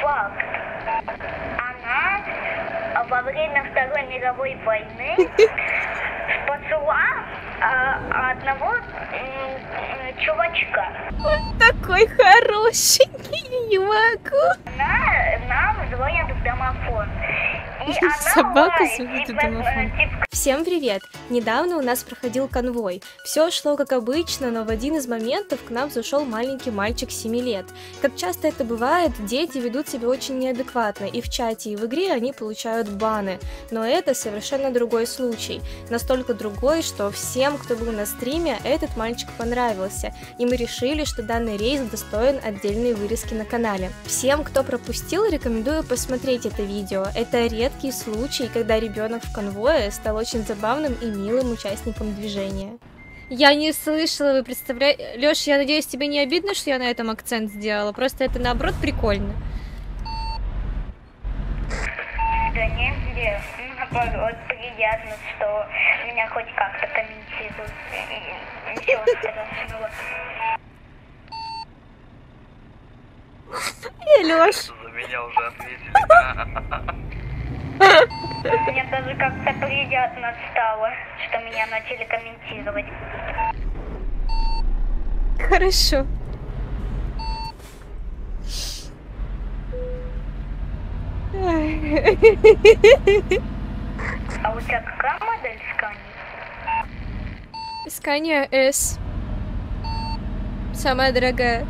факт. Она во время Второй мировой войны спасла одного чувачка. Он такой хорошенький, не могу. Нам звонят в домофон. И Собака звонит в домофон. Всем привет! Недавно у нас проходил конвой. Все шло как обычно, но в один из моментов к нам зашел маленький мальчик 7 лет. Как часто это бывает, дети ведут себя очень неадекватно, и в чате, и в игре они получают баны. Но это совершенно другой случай. Настолько другой, что всем, кто был на стриме, этот мальчик понравился. И мы решили, что данный рейс достоин отдельной вырезки на канале. Всем, кто пропустил, рекомендую посмотреть это видео. Это редкий случай, когда ребенок в конвое стал очень забавным и милым участником движения. Я не слышала, вы представляете... Лёш, я надеюсь, тебе не обидно, что я на этом акцент сделала? Просто это, наоборот, прикольно. Да нет, наоборот, приятно, что меня хоть как-то комментируют. Ничего страшного. Лёш. За меня уже ответили. Мне даже как-то приятно стало, что меня начали комментировать. Хорошо. А у тебя какая модель Scania? Scania S. Самая дорогая.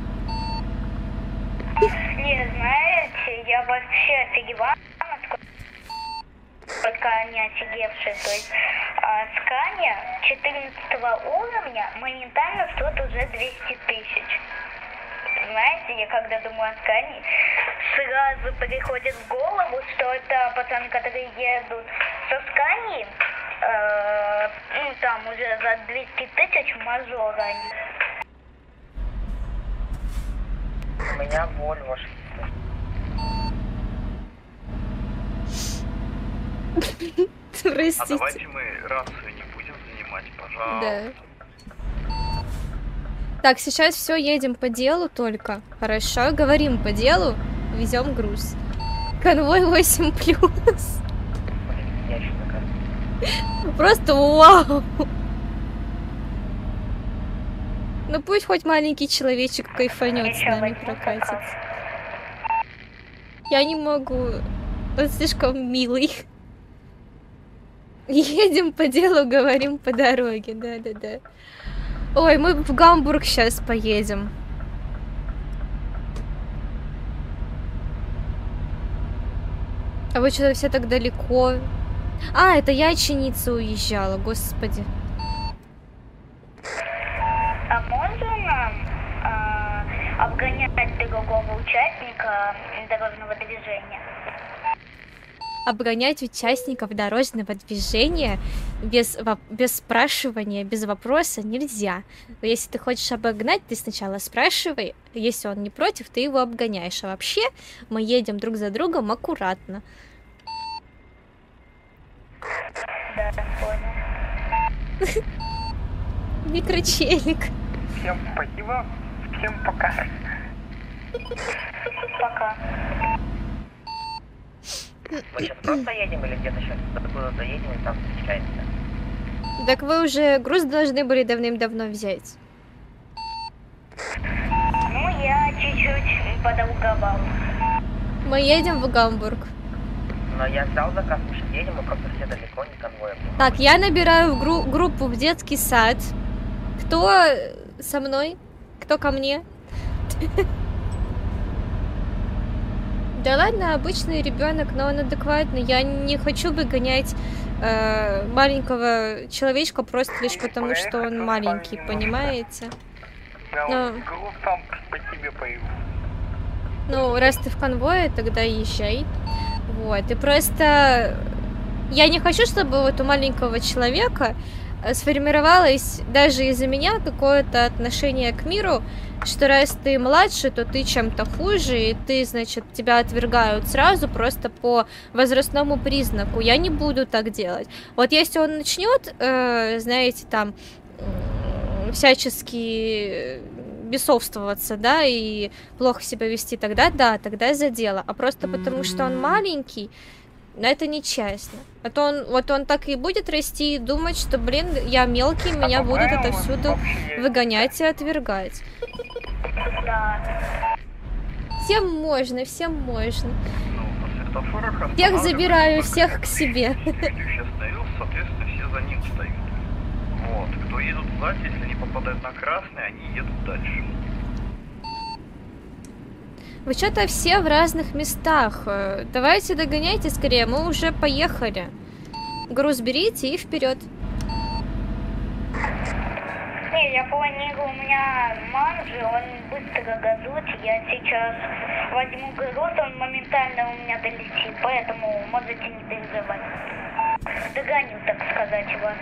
Не, знаете, я вообще офигевала, насколько они офигевшие. То есть Scania 14 уровня моментально стоит уже 200 тысяч. Знаете, я когда думаю о Scania, сразу приходит в голову, что это пацаны, которые едут со Scania, ну там уже за 200 тысяч мажора они. У меня Volvo. Простите. А давайте мы рацию не будем занимать, пожалуйста. Да. Так, сейчас все, едем по делу только. Хорошо, говорим по делу, везем груз. Конвой 8+. Просто вау! Ну пусть хоть маленький человечек кайфанет с нами прокатится. Я не могу. Он слишком милый. Едем по делу, говорим по дороге. Да-да-да. Ой, мы в Гамбург сейчас поедем. А вы что-то все так далеко. А, это я Чиница уезжала, господи. А можно нам обгонять другого участника дорожного движения? Обгонять участников дорожного движения без спрашивания, без вопроса нельзя. Но если ты хочешь обогнать, ты сначала спрашивай. Если он не против, ты его обгоняешь. А вообще мы едем друг за другом аккуратно. Да, понял. Микрочелик. Всем спасибо, всем пока. Пока. Мы сейчас просто едем или где-то сейчас куда-то едем и там встречаемся? Так вы уже груз должны были давным-давно взять. Ну, я чуть-чуть подолговал. Мы едем в Гамбург. Но я взял заказ, мы сейчас едем, мы просто все далеко, не конвоем. Так, я набираю группу в детский сад. Кто со мной? Кто ко мне? Да ладно, обычный ребенок, но он адекватный. Я не хочу выгонять маленького человечка просто лишь потому, что он маленький, понимаете? Я вот сам по тебе поеду. Ну, раз ты в конвое, тогда езжай. Вот, и просто... Я не хочу, чтобы вот у маленького человека сформировалось даже из-за меня какое-то отношение к миру, что раз ты младше, то ты чем-то хуже, и ты, значит, тебя отвергают сразу просто по возрастному признаку. Я не буду так делать. Вот если он начнет, знаете, там, всячески бесовствоваться, да, и плохо себя вести, тогда да, тогда за дело. А просто потому, что он маленький, это нечестно. А то он так и будет расти и думать, что, блин, я мелкий, меня будут отовсюду выгонять и отвергать. Всем можно, всем можно. Всех забираю, всех к себе. Соответственно, все за ним стоят. Вот. Кто едут сзади, если они попадают на красный, они едут дальше. Вы что-то все в разных местах. Давайте догоняйте скорее, мы уже поехали. Груз берите и вперед. Не, я планирую, у меня манджи, он быстро газует, я сейчас возьму груз, он моментально у меня долетит, поэтому можете не переживать. Догоню, так сказать, вас.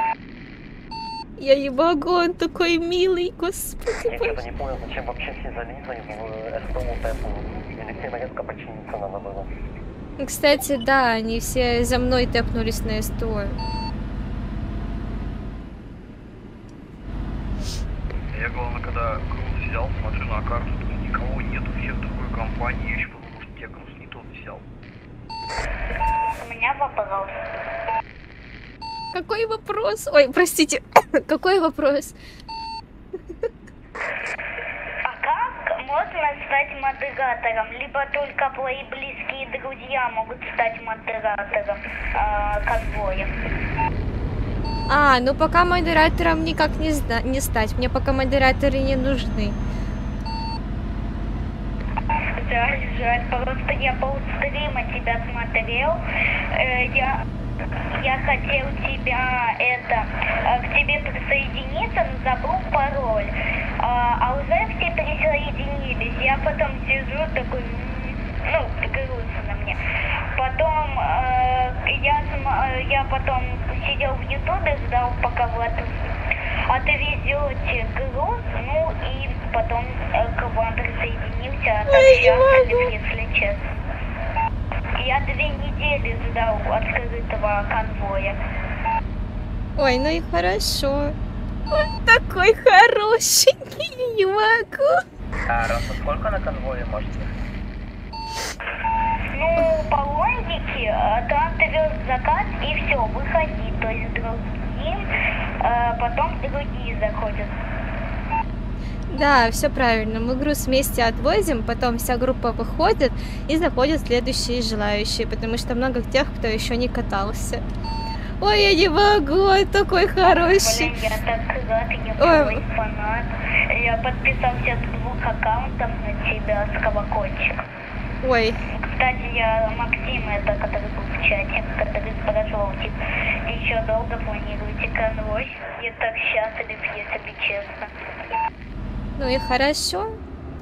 Я не могу, он такой милый, господи. Я что-то не понял, зачем вообще все залезли в СТО Тэпу. Алексея резко подчиниться надо было. Кстати, да, они все за мной тэпнулись на СТО. Я, главное, когда груз взял, смотрю на карту, думаю, никого нету, все в другой компании, я еще подумал, что я груз не тот взял. У меня вопрос. Какой вопрос? Ой, простите, какой вопрос? А как можно стать модератором? Либо только твои близкие друзья могут стать модератором конвоя? Ну пока модератором никак не стать. Мне пока модераторы не нужны. Жаль, просто я полстрима тебя смотрел. Я хотел тебя к тебе присоединиться, но забыл пароль. А уже все присоединились. Я потом сижу такой, грустно мне. Потом я потом сидел в Ютубе, ждал, пока вы отвезете груз, и потом к вам присоединился, так счастлив, если честно. Я 2 недели ждал открытого конвоя. Ой, ну и хорошо. Он такой хорошенький, я не могу. Раfa, сколько на конвое можете? По логике, там ты вез заказ и все, выходи. То есть другим, потом другие заходят. Да, все правильно. Мы груз вместе отвозим, потом вся группа выходит и заходят следующие желающие, потому что много тех, кто еще не катался. Ой, я не могу, он такой хороший. Блин, я так рад, я твой фанат. Я подписался с 2 аккаунтов на тебя, с колокольчик. Ой. Кстати, я Максим, который был в чате, который спрашивал, еще долго планируете конвой? Я так счастлив, если честно. Ну и хорошо.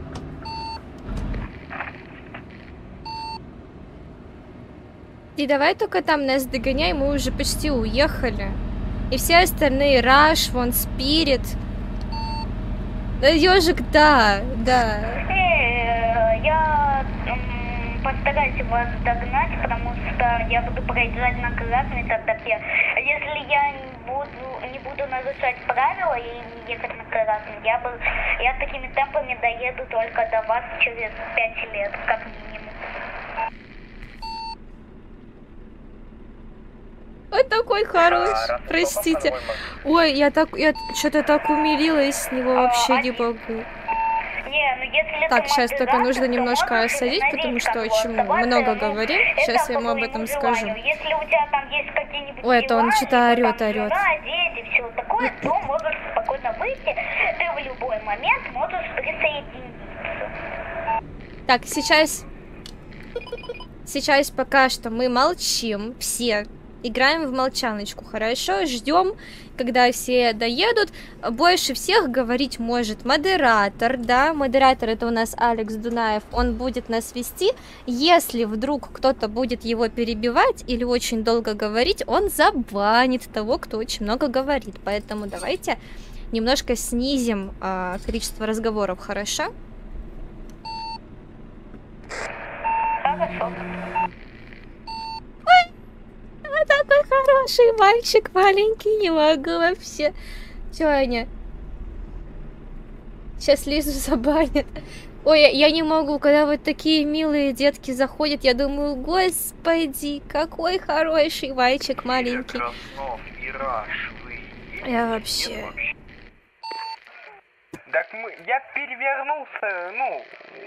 И давай только там нас догоняй, мы уже почти уехали. И все остальные, Rush, вон, Spirit. Ёжик, да. Я постараюсь вас догнать, потому что я буду проезжать на красный, тогда если я не буду нарушать правила и не ехать на красный, я такими темпами доеду только до вас через 5 лет, как минимум. Он такой хороший, простите. Ой, я что-то так умилилась с него, вообще не могу. Так, сейчас только нужно немножко осадить, потому что очень много говорим. Сейчас я ему об этом скажу. Ой, это он что-то орет. Все такое, то можешь спокойно выйти, ты в любой момент можешь присоединиться. Так, сейчас пока что мы молчим, все. Играем в молчаночку, хорошо? Ждем, когда все доедут. Больше всех говорить может модератор, да? Модератор — это у нас Алекс Дунаев, он будет нас вести. Если вдруг кто-то будет его перебивать или очень долго говорить, он забанит того, кто очень много говорит. Поэтому давайте немножко снизим количество разговоров, хорошо? Хорошо. Такой хороший мальчик, маленький, не могу вообще. Чё, Сейчас Лизу забанят. Ой, я не могу, когда вот такие милые детки заходят, я думаю, господи, какой хороший мальчик маленький. Я вообще... Так я перевернулся, ну...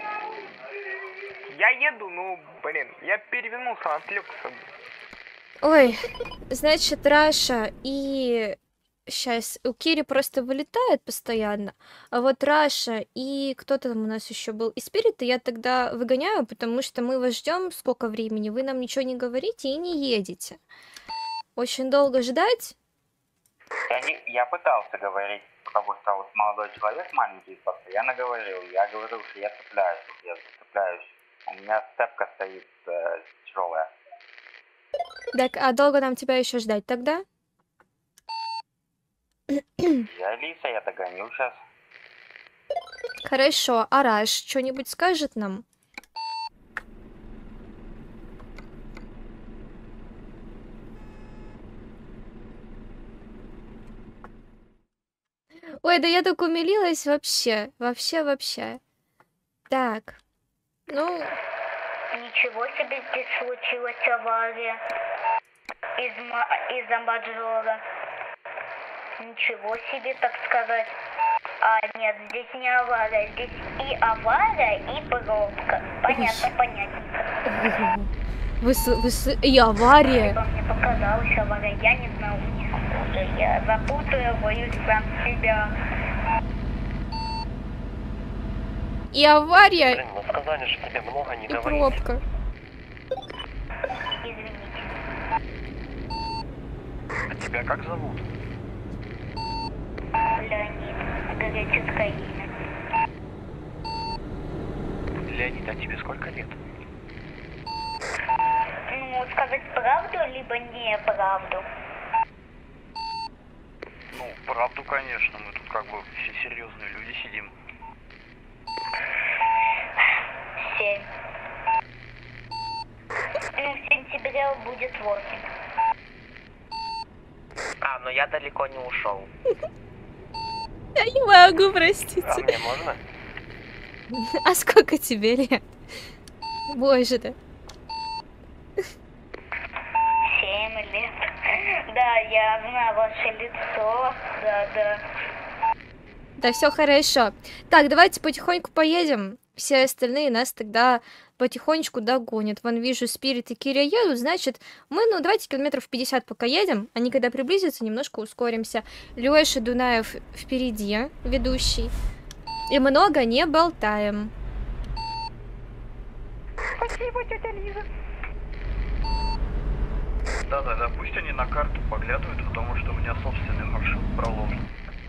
Я еду, ну, блин, я перевернулся, отвлекся. Ой, значит, Раша и... Сейчас, у Кири просто вылетает постоянно, а вот Раша и кто-то там у нас еще был из Спирита я тогда выгоняю, потому что мы вас ждем сколько времени, вы нам ничего не говорите и не едете. Очень долго ждать? Я пытался говорить, потому что вот молодой человек маленький постоянно говорил, я говорил, что я цепляюсь, у меня цепка стоит тяжелая. Так, а долго нам тебя еще ждать тогда? Я Лиса, я догоню сейчас. Хорошо, а Раш что-нибудь скажет нам? Ой, да я так умилилась вообще. Вообще. Так, ну... Ничего себе, здесь случилась авария из-за маджора. Ничего себе, так сказать. А нет, здесь не авария, здесь и авария, и пробка. Понятненько. И авария. Либо мне показалось авария, я не знаю, я запутаю, боюсь сам себя. И авария. Блин, ну сказали же тебе много не и говорить. пробка. Извините. А тебя как зовут? Леонид, греческое имя. Леонид, а тебе сколько лет? Ну, сказать правду, либо неправду. Ну, правду, конечно, мы тут как бы все серьезные люди сидим. 7. Ну, в сентябре будет 8. Но я далеко не ушел. Я не могу, простите. А мне можно? А сколько тебе лет? Боже-то. 7 лет. Да, я знаю ваше лицо. Да. Да, все хорошо. Так, давайте потихоньку поедем. Все остальные нас тогда потихонечку догонят. Вон вижу, Спирит и Киря едут, значит, мы, давайте километров 50 пока едем. Они когда приблизятся, немножко ускоримся. Лёша Дунаев впереди, ведущий. И много не болтаем. Спасибо, тетя Лиза. Да, пусть они на карту поглядывают, потому что у меня собственный маршрут проложен.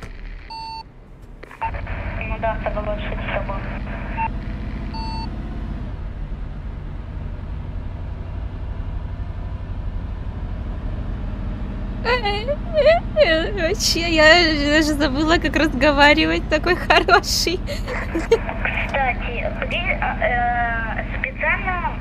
Ну да, соглашусь с тобой. Вообще, я даже забыла, как разговаривать, такой хороший. Кстати, специально,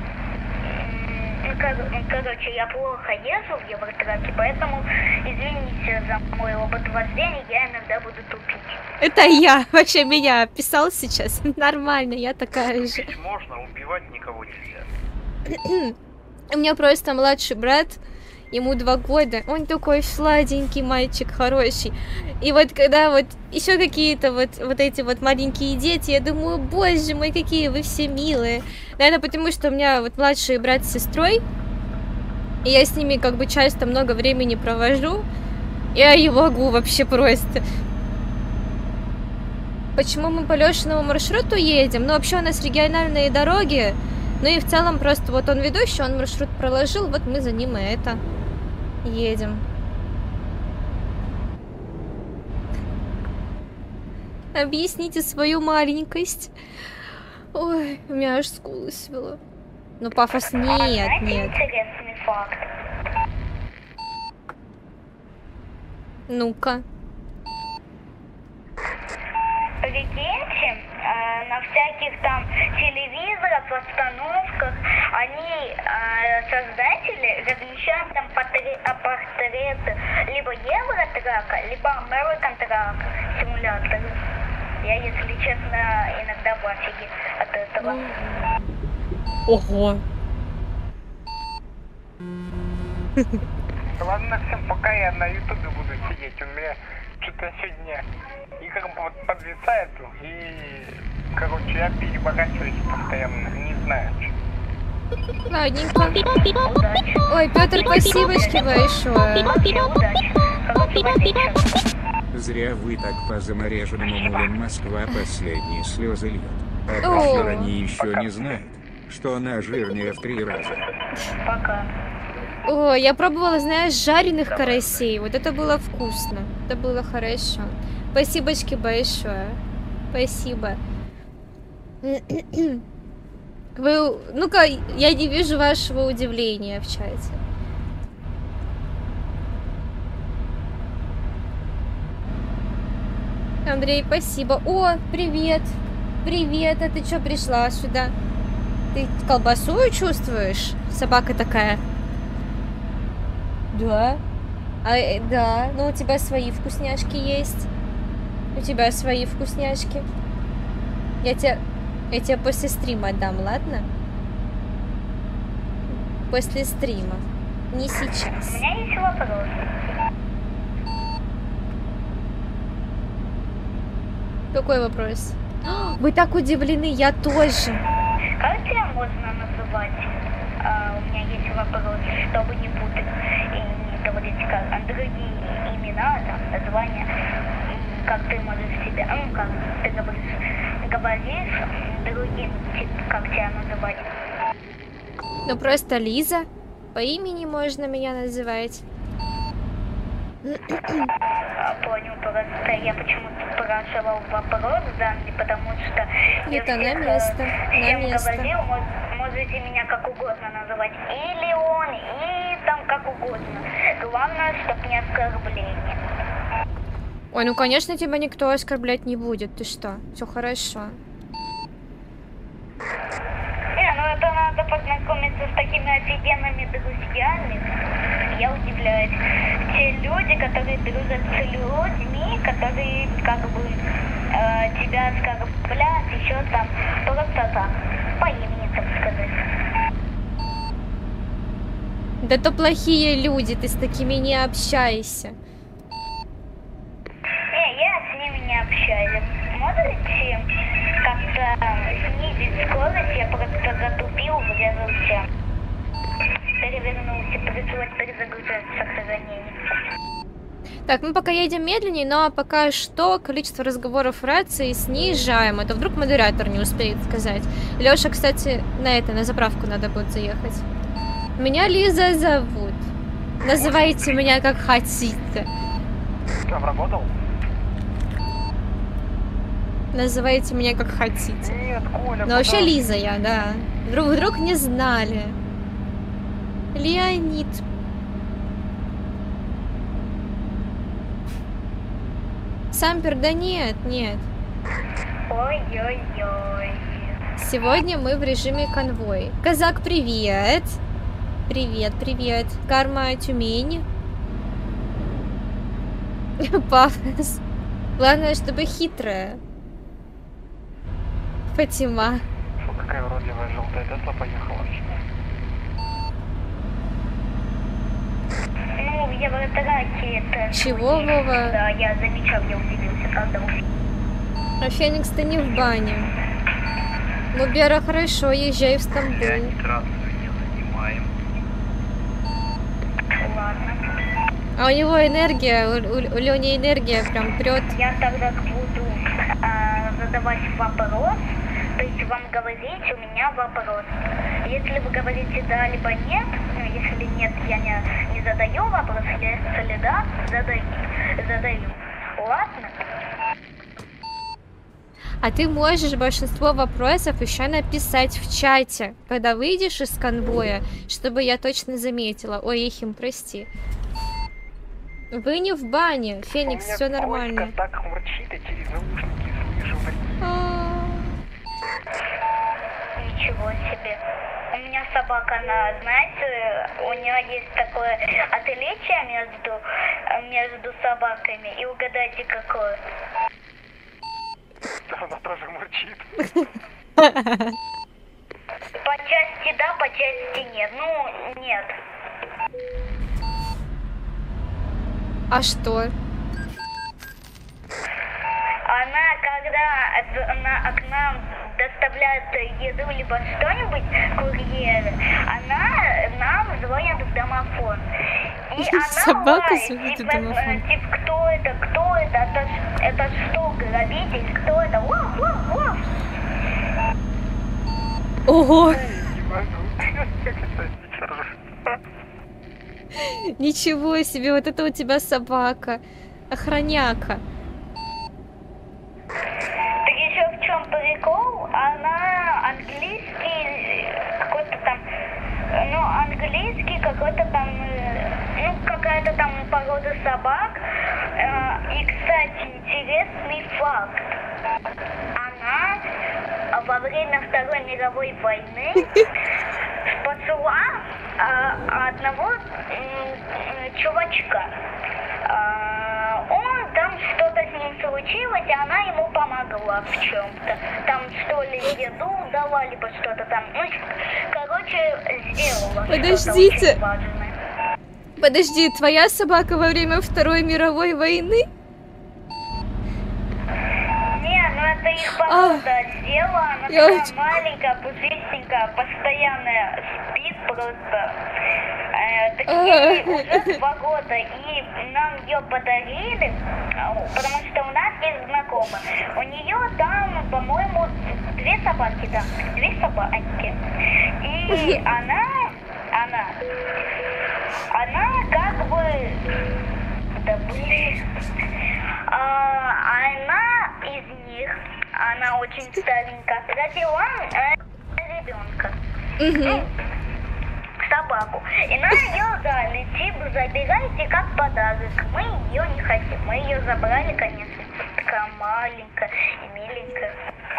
короче, я плохо езжу в Евротраке, поэтому извините за мой опыт вождения, я иногда буду тупить. Это я, вообще меня писал сейчас. Нормально, я такая же. Ведь можно, убивать никого нельзя. У меня просто младший брат, ему 2 года, он такой сладенький мальчик, хороший. И вот когда вот еще какие-то вот эти вот маленькие дети, я думаю, боже мой, какие вы все милые. Наверное, потому что у меня вот младший брат с сестрой, и я с ними как бы часто много времени провожу. Я не могу вообще просто. Почему мы по Лешиному маршруту едем? Ну, вообще у нас региональные дороги. Ну и в целом просто вот он ведущий, он маршрут проложил, вот мы за ним и это едем. Объясните свою маленькость. Ой, у меня аж скулы свело. Ну, пафос нет, Знаете, нет. интересный факт? Ну-ка. Прикиньте, на всяких там телевизорах, остановках, они, создатели, размещают там портреты либо Евротрака, либо American Truck симулятора. Я, если честно, иногда в афиге от этого. Ого. Ладно, всем пока, я на ютубе буду сидеть. У меня что-то сегодня и как бы вот подвисает, и, короче, я переворачиваюсь постоянно, не знаю. Ладненько. Ой, Петр, спасибочки большое. Удачи. Хорошего вечера. Зря вы так по замореженному мулям Москва последние слезы льет. А О. похер они еще не знают, что она жирнее в 3 раза. Пока. О, я пробовала, знаешь, жареных карасей. Вот это было вкусно. Это было хорошо. Спасибочки большое. Спасибо. Вы... Ну-ка, я не вижу вашего удивления в чате. Андрей, спасибо. О, привет. Привет, а ты что пришла сюда? Ты колбасу чувствуешь? Собака такая. Да. Да, ну у тебя свои вкусняшки есть. У тебя свои вкусняшки. Я тебе после стрима отдам, ладно? После стрима. Не У сейчас. меня есть вопрос. Какой вопрос? О, вы так удивлены, я тоже. Как тебя можно называть? У меня есть вопрос, чтобы не путать и не говорить как другие имена, там, названия. Как ты можешь себя, как ты говоришь другим, как тебя называть? Ну просто Лиза. По имени можно меня называть. Понял, просто я почему-то спрашивал вопрос данный, потому что я Это на всех, место, на всем место. говорил, можете меня как угодно называть, или он, и там как угодно. Главное, чтобы не оскорбление. Ой, ну конечно тебя никто оскорблять не будет. Ты что? Все хорошо. Не, ну это надо познакомиться с такими офигенными друзьями. Я удивляюсь. Те люди, которые дружат с людьми, которые как бы тебя оскорбляют, еще там просто так, по имени, так сказать. Да то плохие люди, ты с такими не общайся. Не, я с ними не общаюсь. Можете как-то снизить скорость? Я просто затупил, врезался. Перевернулся, пришлось перезагружать сохранение. Так, мы пока едем медленнее, но пока что количество разговоров в рации снижаем. Это вдруг модератор не успеет сказать. Лёша, кстати, на заправку надо будет заехать. Меня Лиза зовут. Называйте меня как хотите. Там работал? Называйте меня как хотите. Нет, Коля, Но вообще Лиза я, да. Вдруг не знали. Леонид. Сампер, да нет. Ой-ой-ой. Сегодня мы в режиме конвой. Казак, привет. Привет. Карма, Тюмень. Пафос. Главное, чтобы хитрая. Фатима. Фу, какая уродливая желтая Тесла поехала. Ну, я в Ратараке это... Чего, Вова? Да, я замечал, я удивился, когда увидел. А Феникс, ты не в бане. Ну, Бера, хорошо, езжай в Я Стамбул. нитрацию не занимаем. Ладно. А у него энергия, у Лёни энергия прям прет. Я тогда буду задавать вопрос, то есть вам говорить, у меня вопрос. Если вы говорите да, либо нет, ну, если нет, я не задаю вопрос, если да, задаю. Ладно? А ты можешь большинство вопросов еще написать в чате, когда выйдешь из конвоя, чтобы я точно заметила. Ой, Ехим, прости. Вы не в бане, Феникс, все нормально. Кошка так мурчит, я через наушники слышу. Ничего себе. У меня собака, она, знаете, у нее есть такое отличие между собаками. И угадайте, какое. Она тоже мурчит. По части да, по части нет. Ну, нет. А что? Она, когда к нам доставляет еду либо что-нибудь, курьеры, она нам звонит в домофон. И она Собака лает, звонит в типа, домофон. типа, кто это, это что, грабитель, кто это, вов, вов, вов. Ого! Не могу. Как это не держу. Ничего себе, вот это у тебя собака. Охраняка. Так еще в чем прикол? Она английский какой-то там, ну, английский какой-то там, ну, какая-то там порода собак. И, кстати, интересный факт. Она во время Второй мировой войны спасла одного чувачка. Он там что-то с ним случилось, и она ему помогла в чем-то. Там что ли еду дала, либо что-то там. Ну, короче, сделала Подождите. что-то очень важное. Подожди, твоя собака во время Второй мировой войны? Не, ну это их порода сделала, она я такая очень- маленькая, пушистенькая, постоянно спит просто. Такие уже 2 года, и нам ее подарили, потому что у нас есть знакомые. У нее там, по-моему, 2 собаки, да, 2 собаки. И она как бы, да блин, она из них, она очень старенькая, родила ребенка. Собаку. И нам ее дали, типа, забирайте как подарок. Мы ее не хотим. Мы ее забрали, конечно. Такая маленькая и миленькая.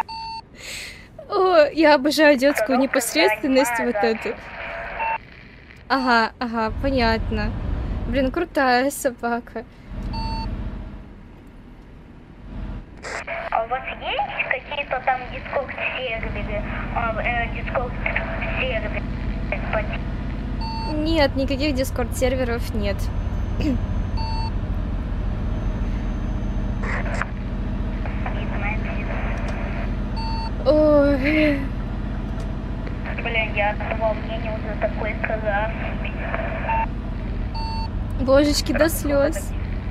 О, я обожаю детскую Коробка непосредственность вот занимает, эту. Ага, понятно. Блин, крутая собака. А у вас есть какие-то там дискорд-серверы? Дискорд-серверы? Нет, никаких дискорд-серверов нет. Ой, Блин, я от волнения уже такой красный. божечки, до слез.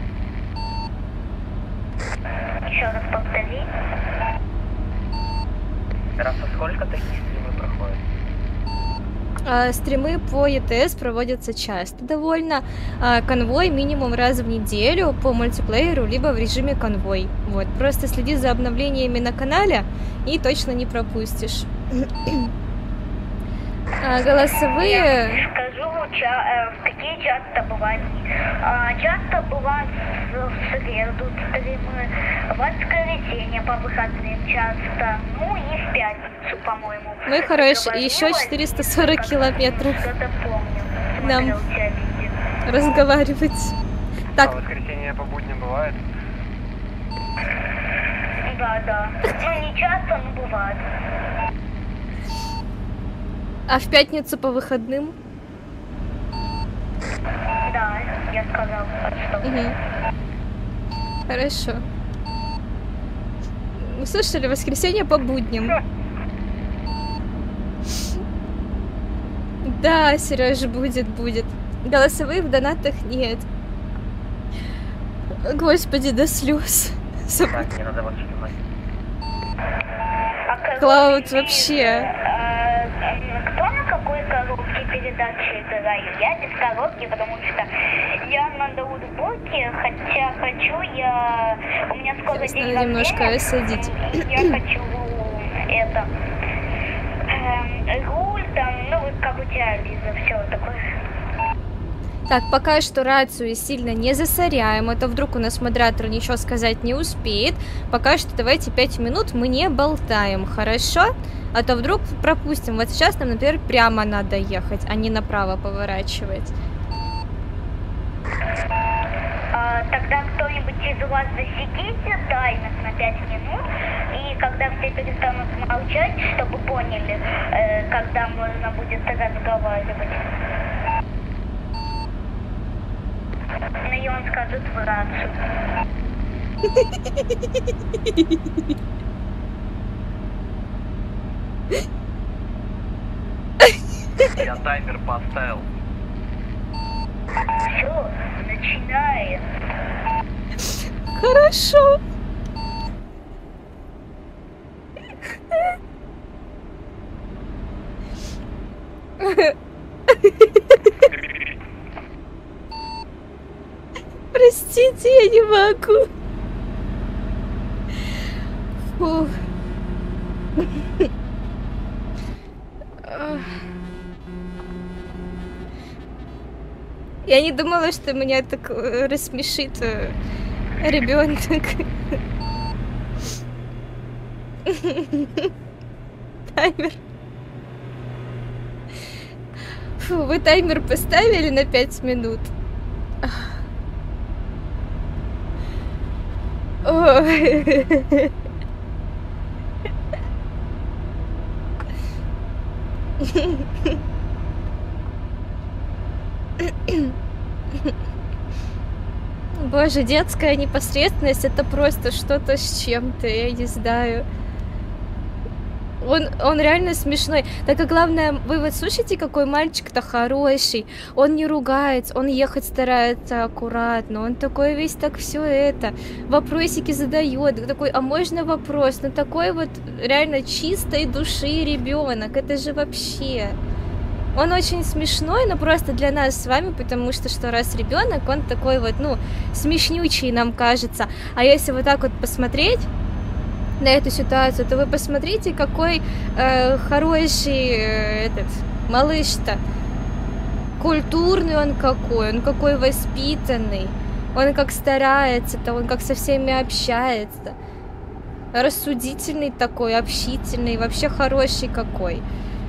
Еще раз повтори. Раз сколько такие стримы проходят? Стримы по ЕТС проводятся часто довольно. Конвой минимум раз в неделю по мультиплееру, либо в режиме конвой. Вот, просто следи за обновлениями на канале и точно не пропустишь. Голосовые... Скажу, в какие часто бывают. Часто бывают в среду стримы, в воскресенье по выходным часто, ну и в пятницу, по-моему. Мой хороший, еще 440 километров Что-то помню. нам Смотрел у тебя видео. разговаривать. А Так, воскресенье по будням бывает? Да. Ну не часто, но бывает. а в пятницу по выходным? Да, я сказал, что. Мгм. Хорошо. Услышали, воскресенье по будням. Да, Сережа, будет. Голосовых в донатах нет. Господи, до слез. Так, мне надо вас снимать. Клауд вообще. Кто на какой коробке передачи играю? Я без коробки, потому что я на ноутбуке, хотя хочу я... У меня скоро Сейчас день надо немножко рождения, осадить. и я хочу это... руль там, ну вот как у тебя, Лиза, все такое. Так, пока что рацию сильно не засоряем, а то вдруг у нас модератор ничего сказать не успеет. Пока что давайте 5 минут мы не болтаем, хорошо? А то вдруг пропустим. Вот сейчас нам, например, прямо надо ехать, а не направо поворачивать. тогда кто-нибудь из вас засеките таймер на 5 минут, и когда все перестанут молчать, чтобы поняли, когда можно будет разговаривать. Ну и он скажет в рацию. Я таймер поставил. Все, начинаем. Хорошо. Простите, я не могу. Фух. Я не думала, что меня так рассмешит ребенок. Таймер. Фу, вы таймер поставили на 5 минут? Ой. Боже, детская непосредственность — это просто что-то с чем-то, я не знаю. Он реально смешной. Так и главное, вы вот слушайте, какой мальчик-то хороший. Он не ругается, он ехать старается аккуратно. Он такой весь так все это. Вопросики задает. Такой, а можно вопрос? Ну такой вот реально чистой души ребенок. Это же вообще... Он очень смешной, но просто для нас с вами, потому что раз ребенок, он такой вот, ну, смешнючий нам кажется. А если вот так вот посмотреть на эту ситуацию, то вы посмотрите, какой хороший этот малыш-то. Культурный он какой воспитанный. Он как старается-то, он как со всеми общается. Рассудительный такой, общительный, вообще хороший какой.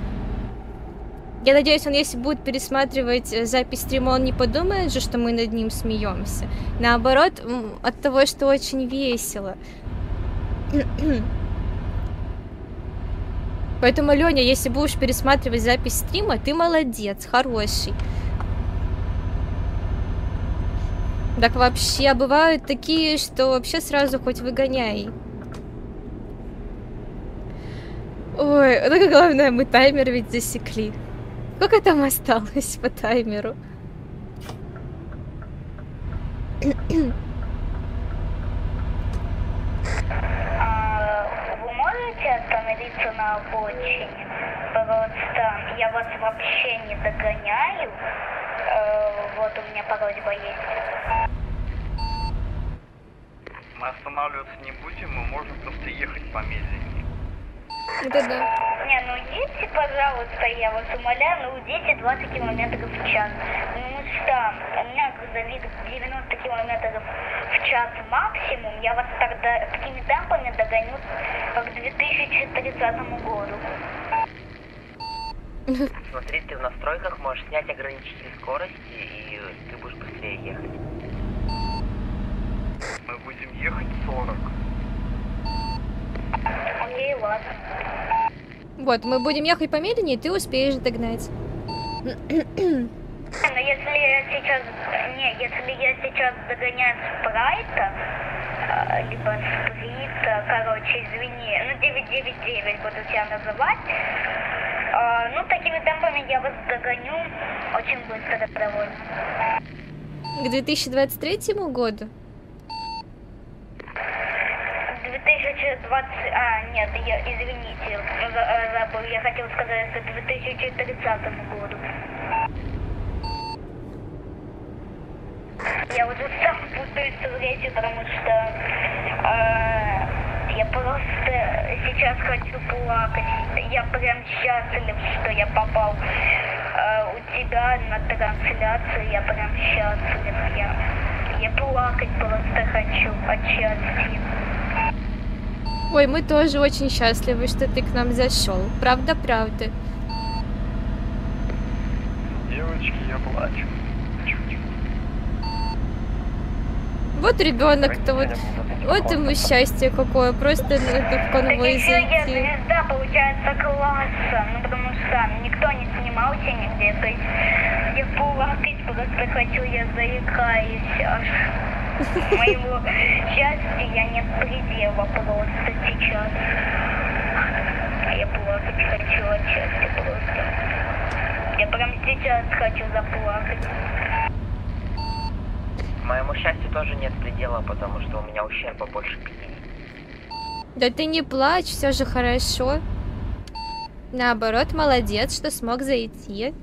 Я надеюсь, он, если будет пересматривать запись стрима, он не подумает же, что мы над ним смеемся. Наоборот, от того, что очень весело. Поэтому, Лёня, если будешь пересматривать запись стрима, ты молодец, хороший. Так вообще, а бывают такие, что вообще сразу хоть выгоняй. Ой, ну главное, мы таймер ведь засекли. Сколько там осталось по таймеру? Вы можете остановиться на обочине? Просто я вас вообще не догоняю. Вот у меня просьба есть. Мы останавливаться не будем, мы можем просто ехать помедленнее. Да-да. Не, ну едьте, пожалуйста, я вас умоляю, ну идите 20 километров в час. Ну что, у меня грузовик 90 километров в час максимум, я вас тогда такими темпами догоню к 2030 году. Смотри, ты в настройках можешь снять ограничитель скорости, и ты будешь быстрее ехать. Мы будем ехать 40. Окей, ладно. Вот, мы будем ехать помедленнее, ты успеешь догнать. Но если я сейчас догоняю спрайта, либо сприта, короче, извини, ну 999 буду тебя называть, ну такими темпами я вас догоню очень быстро, довольно. К 2023 году? 2020... нет, извините, забыл, я хотел сказать, что к 2030 году. Я уже сам путаюсь в речи, потому что я просто сейчас хочу плакать. Я прям счастлив, что я попал у тебя на трансляцию, я прям счастлив. Я плакать просто хочу от счастья. Ой, мы тоже очень счастливы, что ты к нам зашел. Правда, правда. Девочки, я плачу. Вот ребенок-то, вот ему счастье какое, просто это в конвой еще я зайти. звезда, получается, класса, ну потому что никто не снимался нигде, то есть я плакать просто хочу, я заикаюсь аж. Моего счастья нет предела просто сейчас. Я плакать хочу от счастья просто. Я прям сейчас хочу заплакать. Моему счастью тоже нет предела, потому что у меня ущерба больше 5. Да ты не плачь, все же хорошо. Наоборот, молодец, что смог зайти.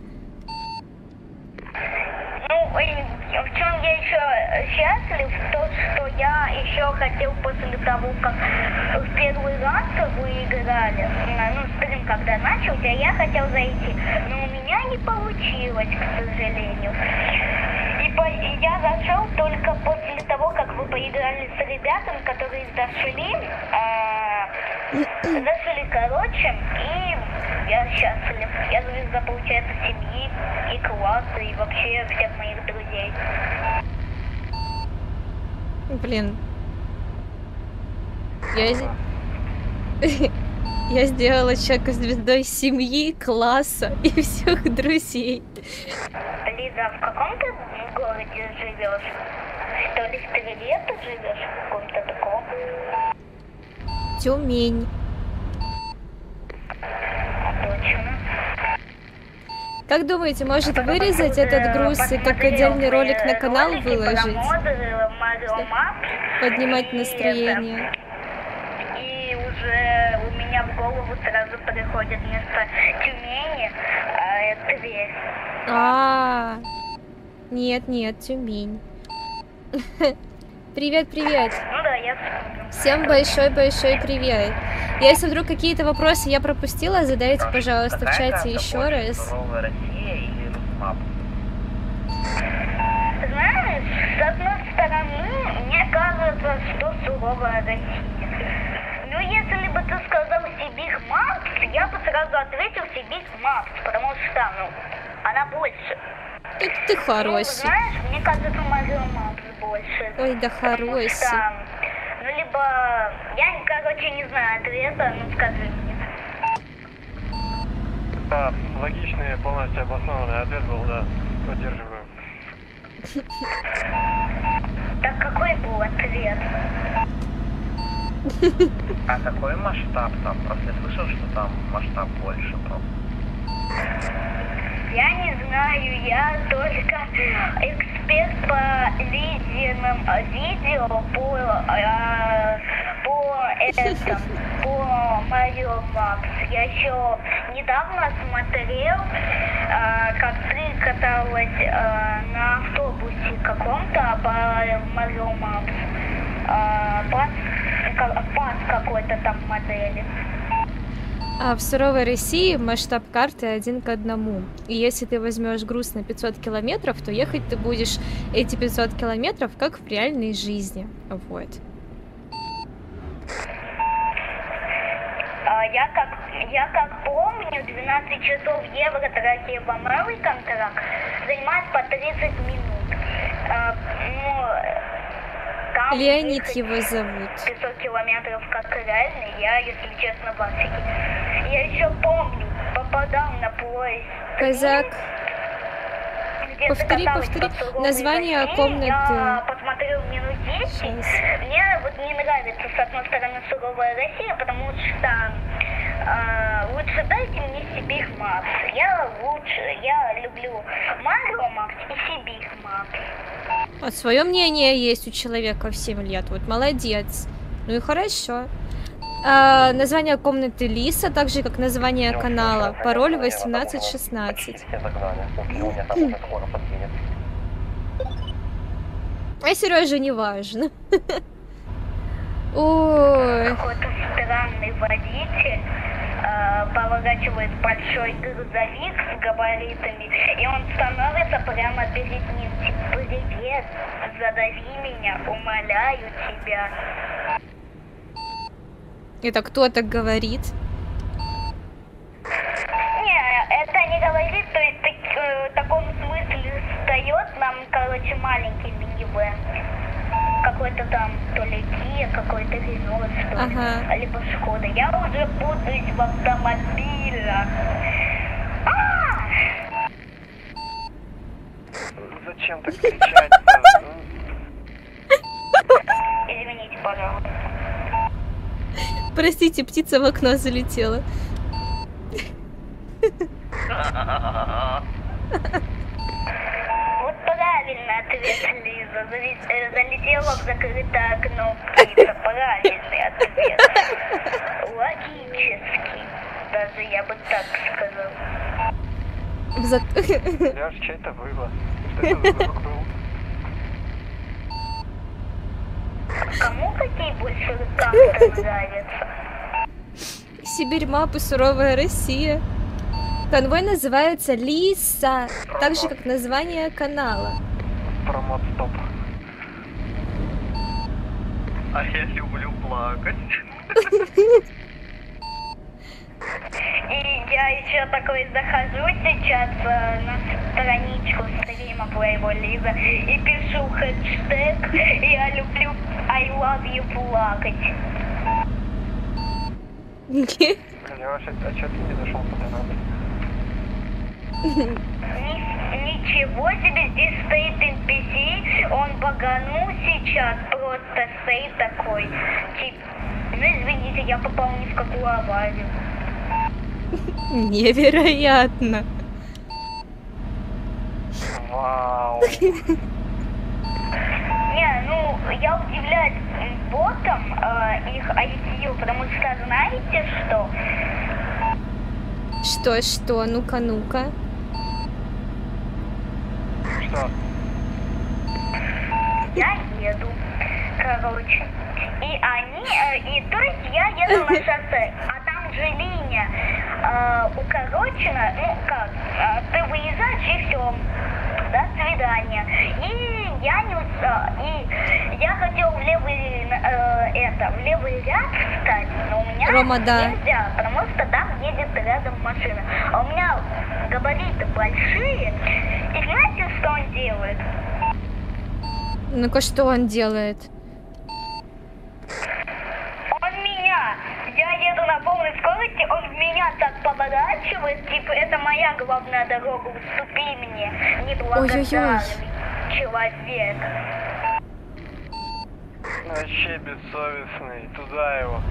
Ну, в чем я еще счастлив, то, что я еще хотел после того, как в первый раз вы играли, ну, стрим когда начался, я хотел зайти, но у меня не получилось, к сожалению. И я зашел только после того, как вы поиграли с ребятами, которые зашли, короче, и я счастлив. Я звезда, получается, семьи и класса, и вообще всех моих друзей. Блин. Я сделала человека звездой семьи, класса и всех друзей. Лиза, в каком ты городе живешь? Что ли, в Стреле ты живешь? В каком-то таком? Тюмень. Точно. Как думаете, может вырезать этот груз и как отдельный ролик на канал выложить? Поднимать настроение. И уже у меня в голову сразу приходит вместо Тюмени Тверь. Нет, Тюмень. Привет. Ну да, я вспомнила. Всем большой привет. Если вдруг какие-то вопросы я пропустила, задайте, пожалуйста, в чате еще раз. Суровая Россия или Русмап? Знаешь, с одной стороны, мне кажется, что суровая Россия. Но если бы ты сказал Сибирь Макс, я бы сразу ответил Сибирь Макс, потому что, она больше. Ты хороший. Знаешь, мне кажется, Марио Макс больше. Ой, да хороший. Либо, я, короче, не знаю ответа, скажи мне. Да, логичный, полностью обоснованный ответ был, да, поддерживаю. Так какой был ответ? А какой масштаб там? Просто я слышал, что там масштаб больше был. Я не знаю, я только эксперт по Лизиным видео по Марио Макс. Я еще недавно смотрел, как ты каталась на автобусе каком-то по Марио Макс. Пас какой-то там модели. А в суровой России масштаб карты 1 к 1. И если ты возьмешь груз на 500 километров, то ехать ты будешь эти 500 километров как в реальной жизни. Вот. Я как помню, 12 часов евро тратил в Америке контракт, занимает по 30 минут. Там Леонид его зовут. 500 километров как реальный, я, если честно, в Африке. Я еще помню, попадал на поезд. Казак. Повтори название комнаты. Я посмотрел минут 10. Мне вот не нравится, с одной стороны, суровая Россия, потому что лучше дайте мне Сибирь Макс. Я люблю Марио Макс и Сибирь Макс. Вот свое мнение есть у человека в 7 лет. Вот молодец. Ну и хорошо. Название комнаты Лиса, так же как название канала. Пароль 1816. А Сережа не важно. Ой. Какой-то странный водитель поворачивает большой грузовик с габаритами, и он становится прямо перед ним. Привет, задави меня, умоляю тебя. Это кто так говорит? Не, это не говорит, то есть в таком смысле встает нам, короче, маленький минивэн. Как какой-то там то ли Kia, какой-то Renault стоит, Ага. либо Шкода. Я уже путаюсь в автомобилях. Зачем так кричать? Извините, пожалуйста. Простите, птица в окно залетела. Вот правильный ответ, Лиза. Залетела в закрытое окно птица. Правильный ответ. Логический. Даже я бы так сказал. Лёш, что это было? Что это за звук был? Кому какие больше как-то нравятся? Сибирь мапы, суровая Россия. Конвой называется Лиса, так же как название канала. Промот стоп. А я люблю плакать. И я еще такой захожу сейчас на страничку стрима твоего, Лиза, и пишу хэштег «Я люблю I love you плакать». Лёш, а чё ты не зашел куда надо? Ничего себе, здесь стоит NPC, он баганул сейчас, просто стоит такой. Ну извините, я попал ни в какую аварию. Невероятно. Вау. Не, ну я удивляюсь ботам их IQ, потому что знаете что? Что? Ну-ка, ну-ка. Что? Я еду, короче, и то есть я еду на шоссе, а там же линия укорочена, ну как, ты выезжаешь и все, до свидания. И я хотел в левый ряд встать, но у меня Рома, да. нельзя, потому что там едет рядом машина. А у меня габариты большие, и знаете, что он делает? Ну-ка, что он делает? Я еду на полной скорости, он в меня так поворачивает, типа, это моя главная дорога, уступи мне, неблагодарный человек. Вообще бессовестный, туда его.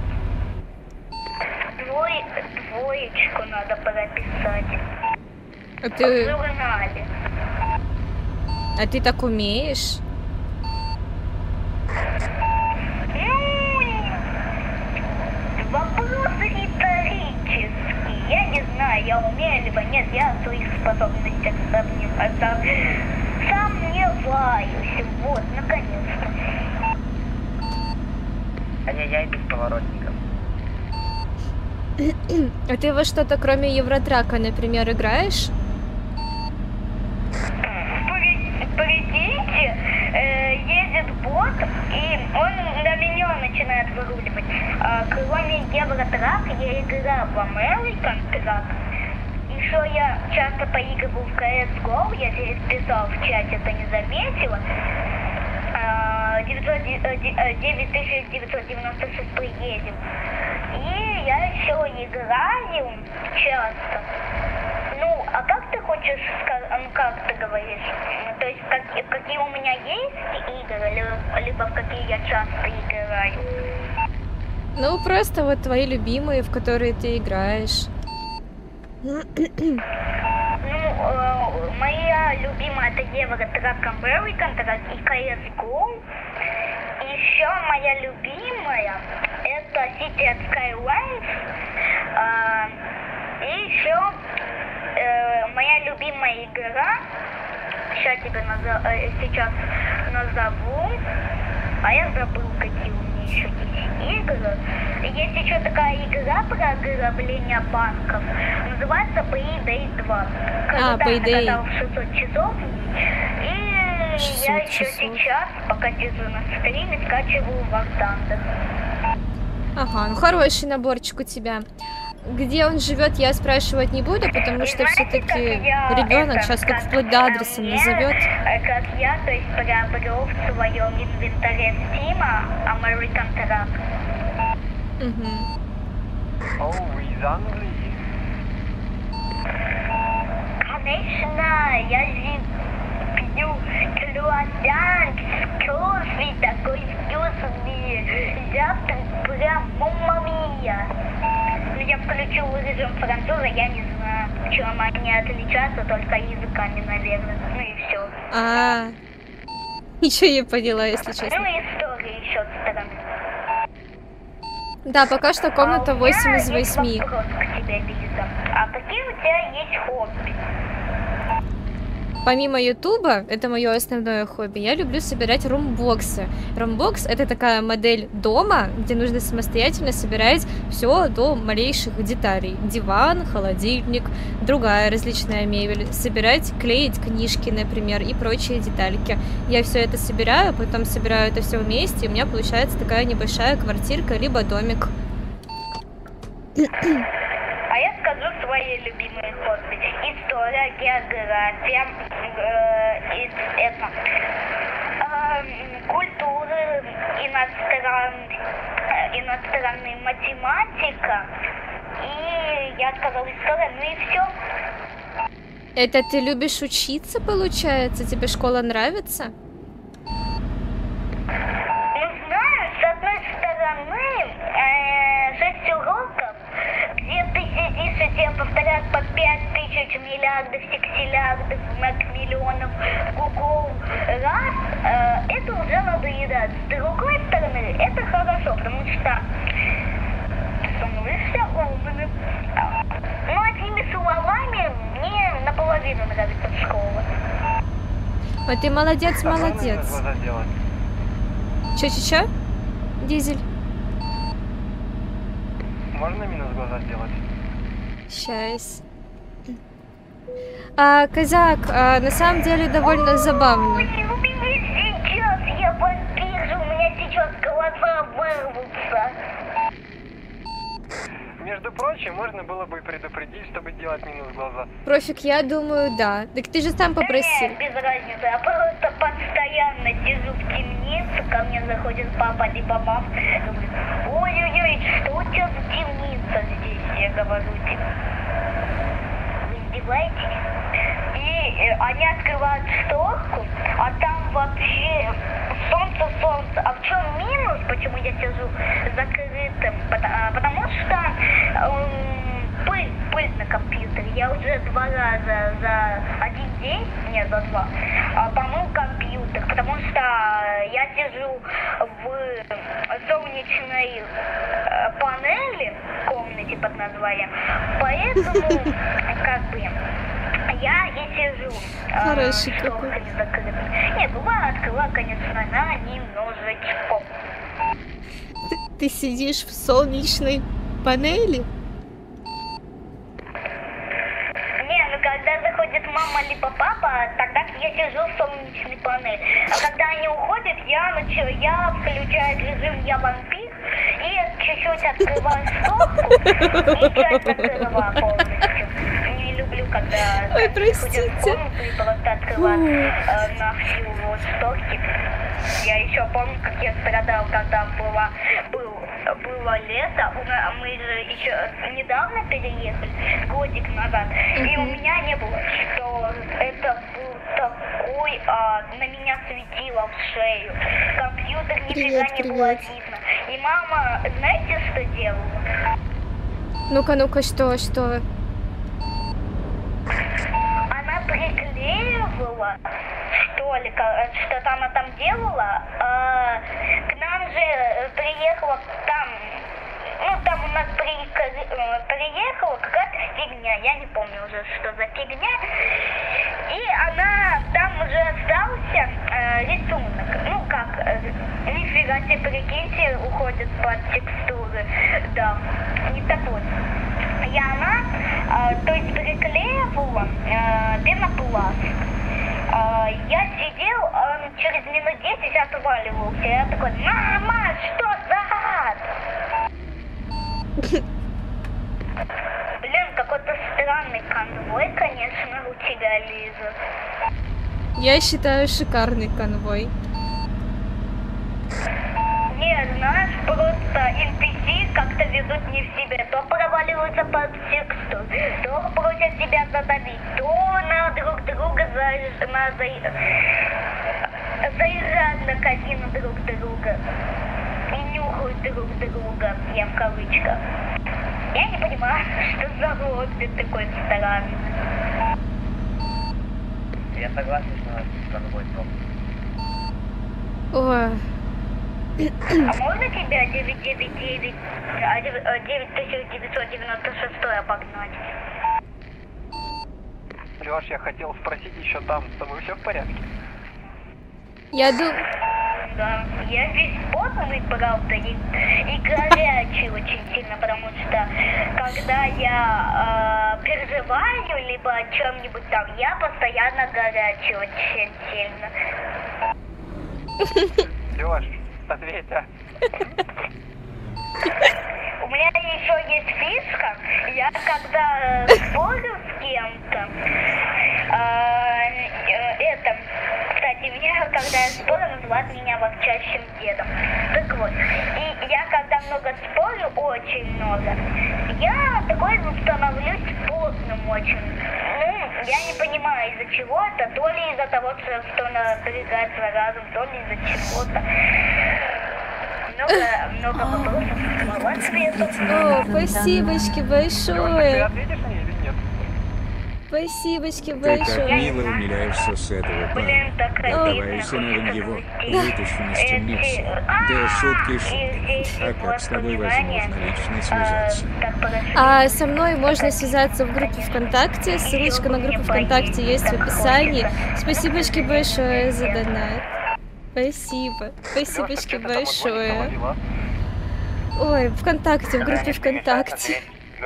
Двоечку надо прописать. А ты... В журнале. А ты так умеешь? Вопрос риторический. Я не знаю, я умею либо нет, я о своих способностях сомневаюсь. Вот, наконец-то. Ай-яй-яй, без поворотников. А ты во что-то кроме Евротрака, например, играешь? Прикиньте, едет бот, и он на меня начинает выруливать. Кроме Евротрак, я играю в American Truck. Еще я часто поигрываю в CSGO, я здесь писал в чате, ты не заметила. 9996 едем. И я еще играю часто. Ну, а как ты хочешь сказать, ну как ты говоришь? То есть какие у меня есть игры, либо в какие я часто играю? Ну, просто вот твои любимые, в которые ты играешь. Ну, моя любимая это Евротрак, American Truck и CSGO. Еще моя любимая это City Skylines. И еще моя любимая игра, сейчас назову, а я забыл, какие у меня еще есть игры. Есть еще такая игра про ограбление банков, называется Payday 2. Payday. Я накатал 600 часов, и 600 я еще часов. сейчас, пока сижу на стриме, скачиваю War Thunder. Ага, ну хороший наборчик у тебя. Где он живет, я спрашивать не буду, потому что все-таки ребенок сейчас как вплоть до адреса назовет. Как я, то есть приобрел в своем инвентаре Стима American Truck. Из Англии? Конечно, я же пью круассан с кофе, такой вкусный. Я прям мамма мия. Но я включил режим француза, я не знаю, чем они отличаются, только языками, наверное. Ну и все. Ничего не поняла, если честно. Ну и история еще стороны. Да, пока что комната 8 из 8. Вопрос к тебе, Лиза. А какие у тебя есть хобби? Помимо Ютуба, это мое основное хобби, я люблю собирать румбоксы. Румбокс — это такая модель дома, где нужно самостоятельно собирать все до малейших деталей. Диван, холодильник, другая различная мебель. Собирать, клеить книжки, например, и прочие детальки. Я все это собираю, потом собираю это все вместе, и у меня получается такая небольшая квартирка, либо домик. А я скажу свои любимые хобби. История, география, культуры, иностранная математика. И я сказала история, ну и все. Это ты любишь учиться, получается? Тебе школа нравится? Ну, знаешь, с одной стороны, 6 уроков, где ты сидишь и тебе повторяют по 5000 миллиардов, сексиллиардов, макмиллионов, гугл раз, это уже надоедает. С другой стороны, это хорошо, потому что становишься умным. Но одними словами мне наполовину нравится школа. Ой, ты молодец, молодец. Чё? Дизель? Можно минус глаза сделать? Сейчас. Козак, на самом деле довольно забавно. Ой, у меня сейчас, я вампир, у меня сейчас глаза вырвутся. Между прочим, можно было бы предупредить, чтобы делать минус глаза. Профик, я думаю, да. Так ты же сам попросил. Без разницы, я просто постоянно сижу в темнице, ко мне заходит папа либо мама, говорит, ой-ой-ой, что у тебя за темница здесь? Я говорю, вы издеваетесь? И они открывают шторку, а там вообще солнце. А в чем минус, почему я сижу закрытым? Потому что пыль на компьютере. Я уже 2 раза за один день, нет, за 2, помыл компьютер, потому что я сижу в солнечной панели в комнате под названием, поэтому как бы я и сижу шторками закрытыми. Не, бывает, открыла, конечно, на немножечко. Ты сидишь в солнечной панели? Не, ну когда заходит мама либо папа, тогда я сижу в солнечной панели. А когда они уходят, я включаю режим «Я вампир» и чуть-чуть открываю шторку и часть закрываю полностью. Не люблю, когда ходят в комнату и просто открывают на всю шторки. Я еще помню, как я страдал, когда было лето. Мы же еще недавно переехали, годик назад. И у меня не было, что это был такой, на меня светило в шею. Компьютер нифига не было видно. И мама, знаете, что делала? Ну-ка, что? Она приклеивала, что ли, что-то она там делала. К нам же приехала там у нас приехала какая-то фигня, я не помню уже, что за фигня. И там уже остался рисунок. Ну как, нифига себе, прикиньте, уходит под текстуры. Да, не такой. И она, то есть приклеивала пенопласт. Я сидел, через минут 10 отваливался. Я такой, мама, что за ад? тебя, Лиза? Я считаю, шикарный конвой. Нет, знаешь, просто NPC как-то ведут не в себе. То проваливаются под тексту, то просят себя задавить, то на друг друга заезжают на кабину друг друга и нюхают друг друга, я в кавычках. Я не понимаю, что за лобби такой странный. Я согласен, что конвой топ. Ой. А можно тебя 999, 9996 обогнать? Лёш, я хотел спросить еще там, с тобой все в порядке? Я думаю... Да, я весь потный, правда, и горячий очень сильно, потому что когда я переживаю, либо о чем-нибудь там, я постоянно горячий очень сильно. Лёш, ответь, а? У меня еще есть фишка, я когда спорю с кем-то, кстати, меня, когда я спорю, называют меня ворчащим дедом. Так вот, и я когда много спорю, очень много, я такой становлюсь потным очень. Ну, я не понимаю, из-за чего это, то ли из-за того, что напрягается разум, то ли из-за чего-то. Много вопросов, мало ответов. О, спасибочки большое. Ты ответишь мне или нет? Спасибочки Ты так большое. мило умиляешься с этого Блин, парня. так Давай обидно, остановим хочется его. завести. Вытащи нас темницу. Да шутки шутки. А как с тобой возможно лично связаться? А со мной можно связаться в группе ВКонтакте. Ссылочка на группу ВКонтакте есть в описании. Спасибочки большое за донат. Спасибо. Спасибочки большое. Ой, ВКонтакте, в группе ВКонтакте.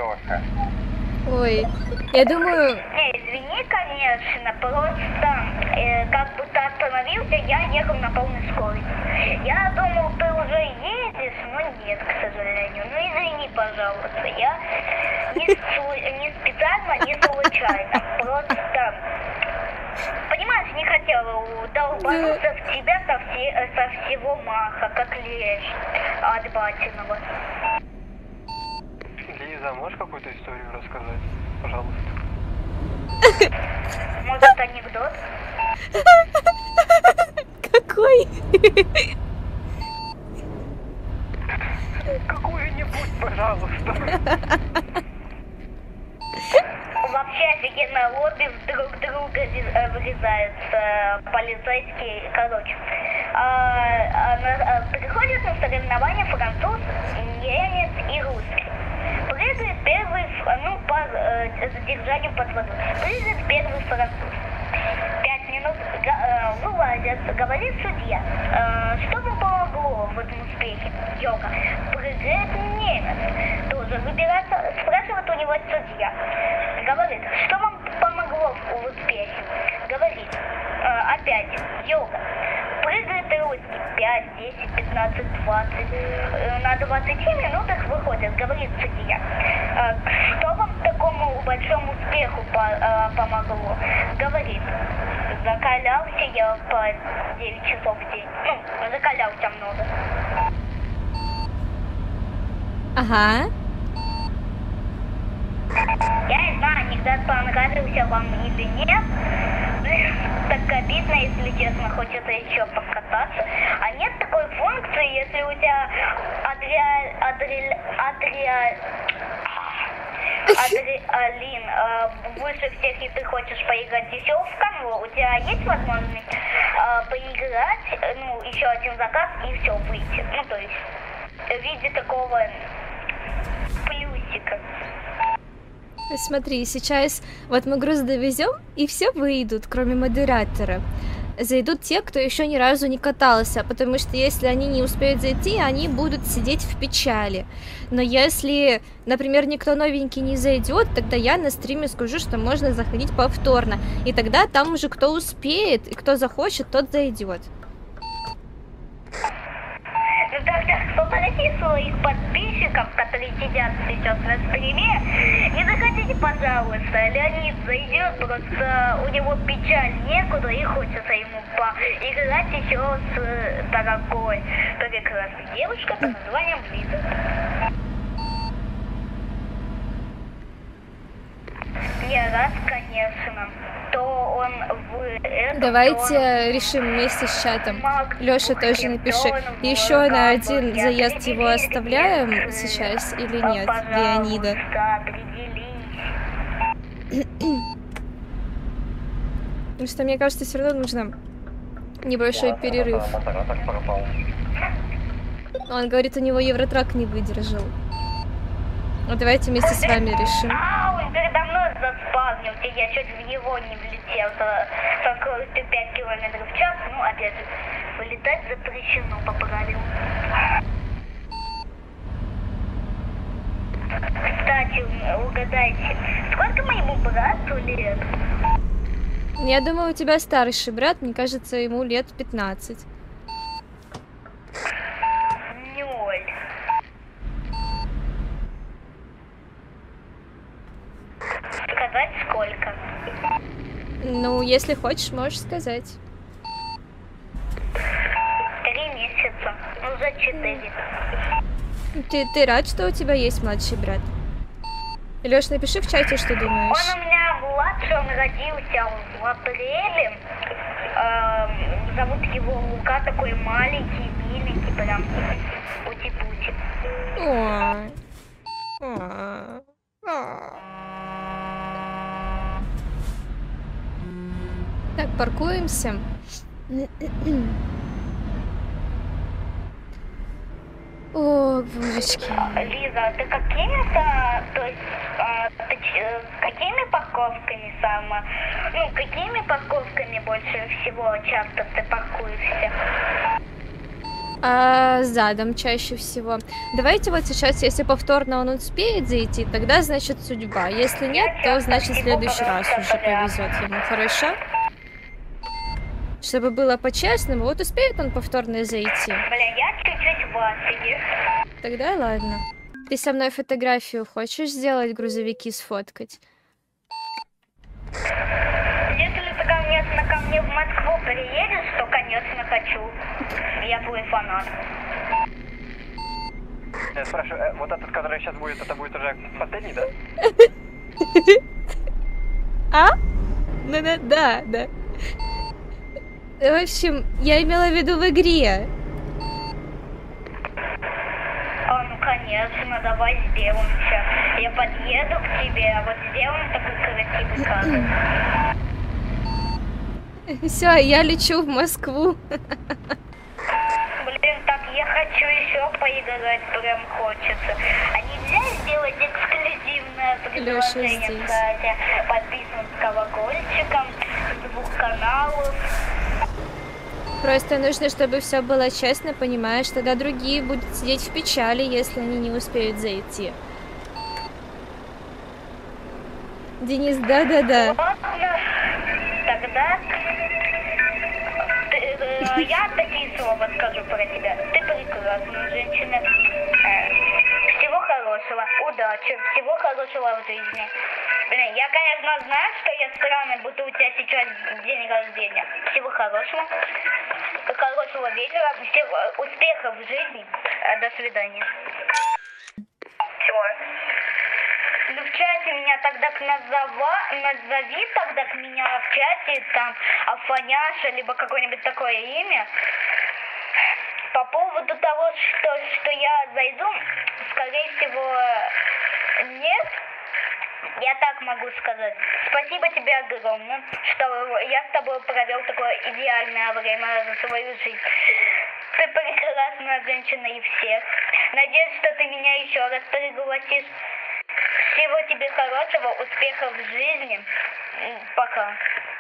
Ой, я думаю... Не, извини, конечно, просто как бы ты остановился, я ехал на полной скорости. Я думал, ты уже едешь, но нет, к сожалению. Ну извини, пожалуйста, я не специально, не случайно, просто... Понимаешь, не хотела долбануться в тебя со всего маха, как лещ от Батиного. Лиза, можешь какую-то историю рассказать? Пожалуйста. Может, анекдот? Какой? Какую-нибудь, пожалуйста. Вообще офигенное лобби, друг друга врезаются полицейские, короче. Приходят на соревнования француз, немец и русский. Прыгает первый, по задержанию под водой. Прыгает первый француз. 5 минут вылазят, говорит судья. Что вам помогло в этом успехе? Йога. Прыгает немец. Тоже выбирается, спрашивает у него судья. Говорит, что вам помогло в успехе? Говорит, опять, йога. Прыгает русский 5, 10, 15, 20. На 20 минутах выходит, говорит судья. Что вам такому большому успеху помогло? Говорит, закалялся я по 9 часов в день. Ну, закалялся много. Ага. Я не знаю, анекдот понравился вам или нет. Так обидно, если честно, хочется еще покататься. А нет такой функции, если у тебя адреналин выше всех, и ты хочешь поиграть еще в конвой, у тебя есть возможность поиграть, еще один заказ и все, выйти. Ну, то есть в виде такого плюсика. Смотри, сейчас вот мы груз довезем, и все выйдут, кроме модератора. Зайдут те, кто еще ни разу не катался, потому что если они не успеют зайти, они будут сидеть в печали. Но если, например, никто новенький не зайдет, тогда я на стриме скажу, что можно заходить повторно. И тогда там уже кто успеет и кто захочет, тот зайдет. Ну тогда попроси своих подписчиков, которые сидят сейчас на стриме, не заходите, пожалуйста. Леонид зайдет, просто у него печаль некуда и хочется ему поиграть еще с дорогой прекрасной девушкой под названием Лиза. Не раз, конечно, то он в Давайте решим вместе с чатом. Лёша тоже напиши. Еще на один заезд его оставляем сейчас или нет, Леонида? Потому что, мне кажется, все равно нужно небольшой перерыв. Он говорит, у него Евротрак не выдержал. Вот давайте вместе с вами решим. Он передо мной заспавнился, я чуть в него не влетел со скоростью 5 км в час. Ну, опять же, вылетать запрещено по правилам. Кстати, угадайте, сколько моему брату лет? Я думаю, у тебя старший брат, мне кажется, ему лет 15. 0. Сказать сколько? Ну, если хочешь, можешь сказать. 3 месяца. Ну, за 4. Ты рад, что у тебя есть младший брат? Лёш, напиши в чате, что думаешь. Он у меня младший, он родился в апреле. Зовут его Лука, такой маленький, миленький, прям ути-пути. Так, паркуемся. О, божечки. Лиза, ты какими-то, то есть, какими парковками какими парковками больше всего часто ты паркуешься? Задом чаще всего. Давайте вот сейчас, если повторно он успеет зайти, тогда значит судьба. Если нет, то значит в следующий раз уже повезет ему. Хорошо? Чтобы было по-честному, вот успеет он повторно зайти. Бля, я чуть-чуть в афиге. Тогда ладно. Ты со мной фотографию хочешь сделать, грузовики сфоткать? Если ты, конечно, ко мне в Москву приедешь, то, конечно, хочу. Я твой фанат. Я спрашиваю, вот этот, который сейчас будет, это будет уже последний, да? Да. В общем, я имела в виду в игре. Ну, конечно, давай сделаем сейчас. Я подъеду к тебе, а вот сделаем такой красивый кадр. Все, я лечу в Москву. Блин, так я хочу еще поиграть, прям хочется. А нельзя сделать эксклюзивное предложение, кстати? Подписан с колокольчиком, с 2 каналов. Просто нужно, чтобы все было честно, понимаешь? Тогда другие будут сидеть в печали, если они не успеют зайти. Денис, да. Ладно, тогда я такие слова скажу про тебя. Ты прекрасная женщина. Всего хорошего, удачи, всего хорошего в жизни. Блин, я, конечно, знаю, что я странный, будто у тебя сейчас день рождения. Всего хорошего, хорошего вечера, всех успехов в жизни. До свидания. Всего. Ну, в чате меня тогда назови тогда к меня в чате, там, Афаняша, либо какое-нибудь такое имя. По поводу того, что я зайду, скорее всего, нет. Я так могу сказать. Спасибо тебе огромное, что я с тобой провел такое идеальное время за свою жизнь. Ты прекрасная женщина и всех. Надеюсь, что ты меня еще раз пригласишь. Всего тебе хорошего, успехов в жизни. Пока.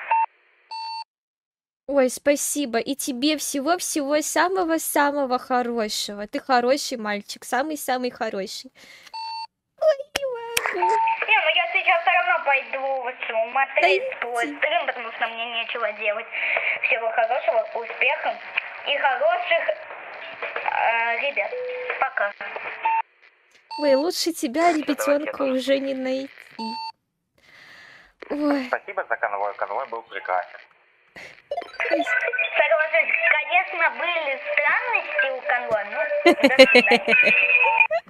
Ой, спасибо. И тебе всего-всего самого-самого хорошего. Ты хороший мальчик, самый-самый хороший. Ой, не могу. Не, ну я сейчас все равно пойду смотреть твой стрим, потому что мне нечего делать. Всего хорошего, успехов и хороших ребят. Пока. Ой, лучше тебя, ребятенка, уже не найти. Ой. Спасибо за конвой был прекрасен. Соглашусь, конечно, были странности у конвоя, ну, до свидания.